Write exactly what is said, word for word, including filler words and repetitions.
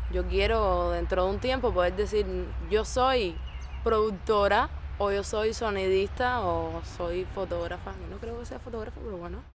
Yo quiero dentro de un tiempo poder decir, yo soy productora o yo soy sonidista o soy fotógrafa. Yo no creo que sea fotógrafa, pero bueno.